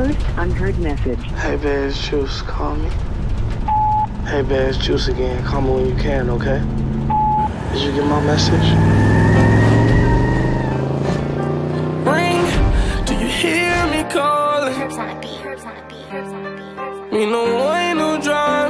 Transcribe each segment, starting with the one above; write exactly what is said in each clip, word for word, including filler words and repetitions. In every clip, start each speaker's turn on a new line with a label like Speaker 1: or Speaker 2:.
Speaker 1: Post unheard message.
Speaker 2: Hey, Bears Juice, call me. Hey, Bears Juice again. Call me when you can, okay? Did you get my message?
Speaker 3: Ring, do you hear me calling?
Speaker 4: Herbs on a beat, herbs on a beat, herbs on a beat, herbs on a beat.
Speaker 3: Me no way, no drama.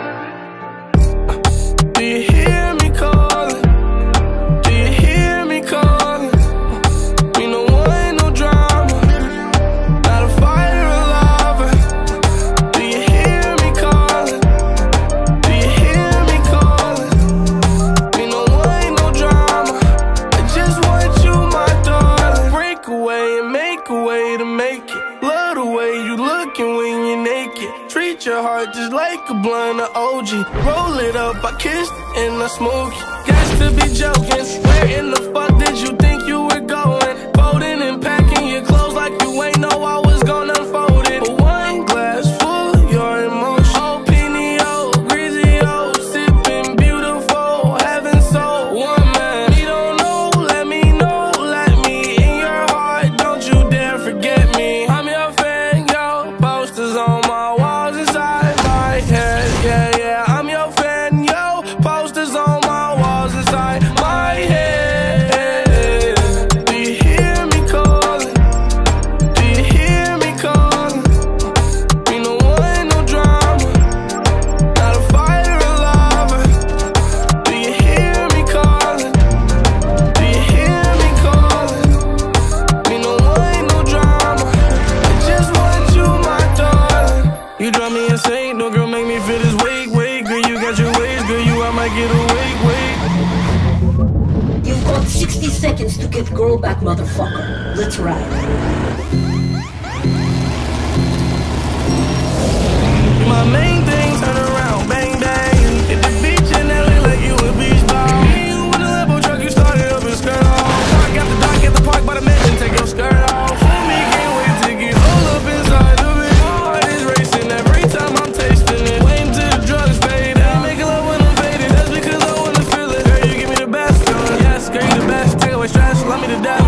Speaker 3: Do you hear me calling? Do you hear me calling? Me no way, no drama. Not a fire or lava. Do you hear me calling? Do you hear me calling? Me no way, no drama. I just want you, my darling. Break away and make a way to make it. Love the way you looking when you're naked. Treat your heart just like a blunt of O G. Roll it up, I kissed and I smoked it. Got to be joking. Where in the fuck did you think you were going? Folding and packing your clothes like you ain't know I was gonna unfold it. But one glass full of your emotion. Oh, Pinio, Grizio, sipping beautiful, heaven so one man. You don't know, let me know, let me in your heart. Don't you dare forget me. I'm your fan, yo. Posters on my walls inside my head. Yeah, yeah, I'm your fan, yo. Posters on my walls inside my head. Do you hear me calling? Do you hear me calling? Me no one, no drama. Not a fire or lava. Do you hear me calling? Do you hear me calling? Me no one, no drama. I just want you, my darling. You drive me insane, no girl make me feel this weight, weight. Girl, you got your ways, girl, you I might get away, wait.
Speaker 5: You've got sixty seconds to get girl back, motherfucker. Let's ride.
Speaker 3: My main thing, turn around, bang, bang. Hit the beach in L A like you a beach ball. Me, you in a Lambo truck, you started up and skirt off. Park at the dock, at the park by the mansion, take your skirt off. For me, can't wait to get all up inside of it. My heart is racing every time I'm tasting it. Waiting till the drugs fade out. Making love when I'm faded, that's because I wanna feel it. Girl, you give me the best, girl. Yes, girl, you the best. Take away stress, love me to death.